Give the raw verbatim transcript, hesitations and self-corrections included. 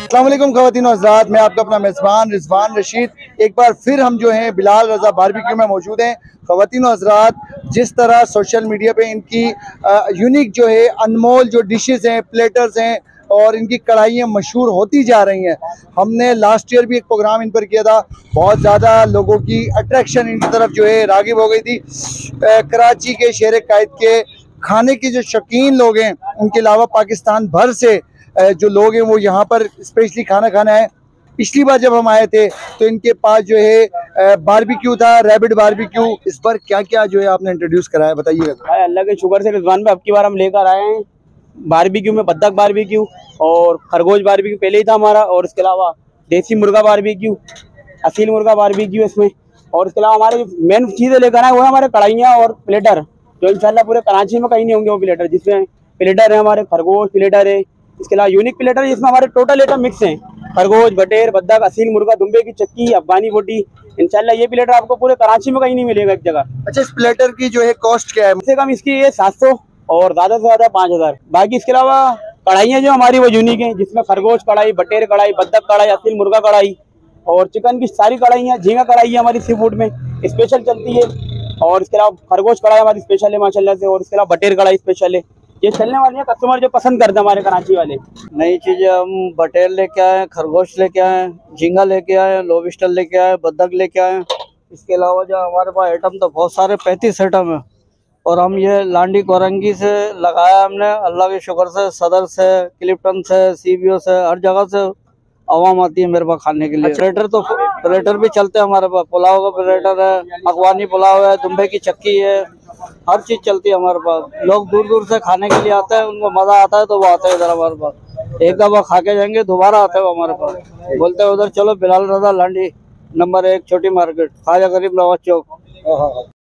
अस्सलाम वालेकुम ख़वातीन और हज़रात, मैं आपका अपना मेज़बान रिजवान रशीद। एक बार फिर हम जो हैं बिलाल रज़ा बारबेक्यू में मौजूद हैं। ख़वातीन और हज़रात, जिस तरह सोशल मीडिया पे इनकी यूनिक जो है अनमोल जो डिशेज़ हैं, प्लेटर्स हैं और इनकी कढ़ाइयाँ मशहूर होती जा रही हैं। हमने लास्ट ईयर भी एक प्रोग्राम इन पर किया था, बहुत ज़्यादा लोगों की अट्रैक्शन इनकी तरफ जो है राग़िब हो गई थी। कराची के शेर कायद के खाने के जो शौकीन लोग हैं, उनके अलावा पाकिस्तान भर से जो लोग हैं वो यहाँ पर स्पेशली खाना खाना है। पिछली बार जब हम आए थे तो इनके पास जो है बारबेक्यू था, रैबिट बारबेक्यू। इस बार क्या क्या जो है आपने इंट्रोड्यूस कराया, बताइएगा। अल्लाह के शुक्र से रिजवान पे अब की बार हम लेकर आए हैं बारबेक्यू में बत्तख बारबेक्यू और खरगोश बारबेक्यू पहले ही था हमारा, और इसके अलावा देसी मुर्गा बारबेक्यू, असील मुर्गा बारबेक्यू इसमें। और इसके अलावा हमारे मेन चीज़ें लेकर आए वो है हमारे कढ़ाइयाँ और प्लेटर, जो इंशाल्लाह पूरे कराची में कहीं नहीं होंगे वो प्लेटर, जिसमें प्लेटर है हमारे खरगोश प्लेटर है। इसके अलावा यूनिक प्लेटर है जिसमें हमारे टोटल आइटम मिक्स हैं, खरगोश, बटेर, बत्तख, असील मुर्गा, दुम्बे की चक्की, अफगानी बोटी। इंशाल्लाह ये प्लेटर आपको पूरे कराची में कहीं नहीं मिलेगा एक जगह। अच्छा, इस प्लेटर की जो है कॉस्ट क्या है? कम से कम इसकी ये सात सौ और ज्यादा से ज्यादा पाँच हजार। बाकी इसके अलावा कढ़ाइयाँ जो हमारी वो यूनिक हैं, जिसमें खरगोश कढ़ाई, बटेर कढ़ाई, बत्तख कढ़ाई, असील मुर्गा कढ़ाई और चिकन की सारी कढ़ाइयाँ, झींगा कढ़ाई हमारी सी फूड में स्पेशल चलती है। और इसके अलावा खरगोश कढ़ाई हमारी स्पेशल है माशाल्लाह से, और इसके अलावा बटेर कढ़ाई स्पेशल है। ये चलने वाली है, कस्टमर जो पसंद करते हैं हमारे कराची वाले। नई चीजें हम बटेर लेके आए, खरगोश लेके आए, झींगा लेके आए, लोबिस्टर लेके आए, बत्तख लेके आए। इसके अलावा जो हमारे पास आइटम तो बहुत सारे पैंतीस आइटम है, और हम ये लांडी कोरंगी से लगाया हमने, अल्लाह के शुक्र से, सदर से, क्लिफ्टन से, सीबीओ से, हर जगह से आवाम आती है मेरे पास खाने के लिए। प्लेटर तो प्लेटर भी चलते हैं हमारे पास, पुलाव का प्लेटर है, अफगानी पुलाव है, दुम्बे की चक्की है, हर चीज चलती है हमारे पास। लोग दूर दूर से खाने के लिए आते हैं, उनको मजा आता है तो वो आते हैं इधर हमारे पास। एक दफा खा के जाएंगे, दोबारा आते हैं हमारे पास, बोलते हैं उधर चलो बिलाल रज़ा लांडी नंबर एक, छोटी मार्केट, ख्वाजा गरीब नवाज चौक।